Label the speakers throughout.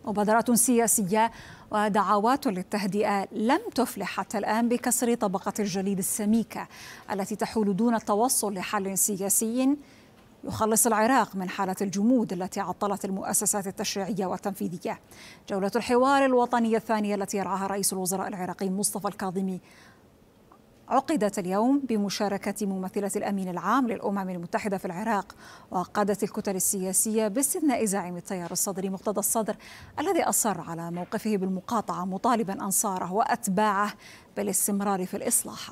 Speaker 1: مبادرات سياسية ودعوات للتهدئة لم تفلح حتى الآن بكسر طبقة الجليد السميكة التي تحول دون التوصل لحل سياسي يخلص العراق من حالة الجمود التي عطلت المؤسسات التشريعية والتنفيذية. جولة الحوار الوطني الثانية التي يرعاها رئيس الوزراء العراقي مصطفى الكاظمي عقدت اليوم بمشاركة ممثلة الأمين العام للأمم المتحدة في العراق وقادة الكتل السياسية باستثناء زعيم التيار الصدري مقتدى الصدر الذي أصر على موقفه بالمقاطعة مطالبا أنصاره وأتباعه بالاستمرار في الإصلاح.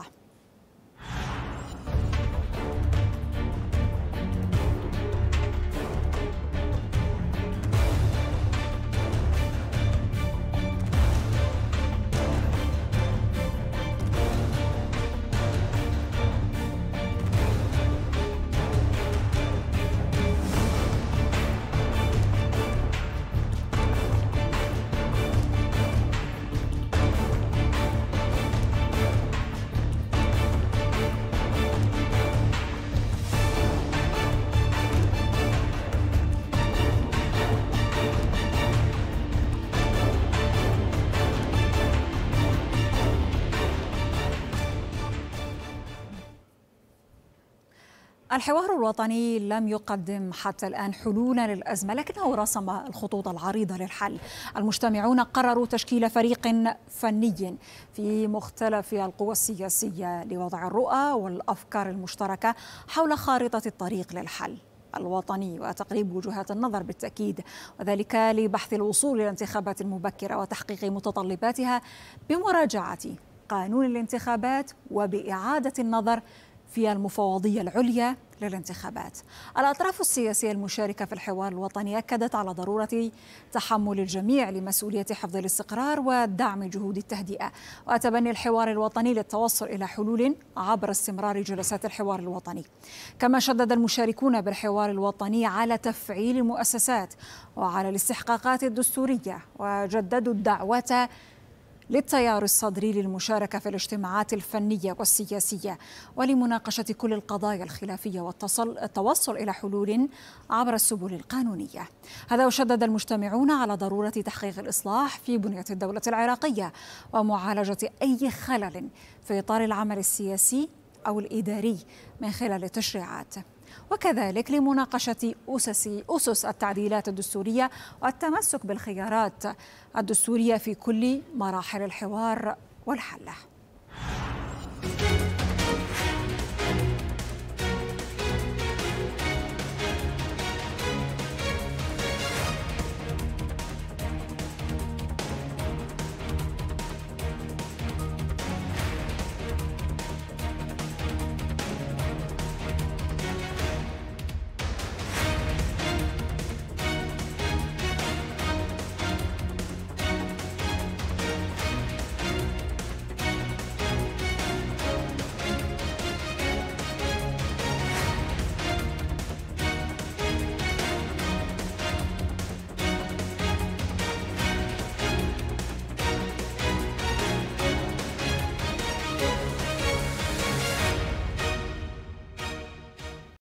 Speaker 1: الحوار الوطني لم يقدم حتى الآن حلولا للأزمة، لكنه رسم الخطوط العريضة للحل. المجتمعون قرروا تشكيل فريق فني في مختلف القوى السياسية لوضع الرؤى والأفكار المشتركة حول خارطة الطريق للحل الوطني وتقريب وجهات النظر بالتأكيد، وذلك لبحث الوصول إلى انتخابات مبكرة وتحقيق متطلباتها بمراجعة قانون الانتخابات وبإعادة النظر في المفوضية العليا للانتخابات. الأطراف السياسية المشاركة في الحوار الوطني أكدت على ضرورة تحمل الجميع لمسؤولية حفظ الاستقرار ودعم جهود التهدئة وتبني الحوار الوطني للتوصل إلى حلول عبر استمرار جلسات الحوار الوطني. كما شدد المشاركون بالحوار الوطني على تفعيل المؤسسات وعلى الاستحقاقات الدستورية، وجددوا الدعوة للتيار الصدري للمشاركة في الاجتماعات الفنية والسياسية ولمناقشة كل القضايا الخلافية والتوصل إلى حلول عبر السبل القانونية. هذا وشدد المجتمعون على ضرورة تحقيق الإصلاح في بنية الدولة العراقية ومعالجة أي خلل في إطار العمل السياسي أو الإداري من خلال التشريعات، وكذلك لمناقشة أسس التعديلات الدستورية والتمسك بالخيارات الدستورية في كل مراحل الحوار والحل.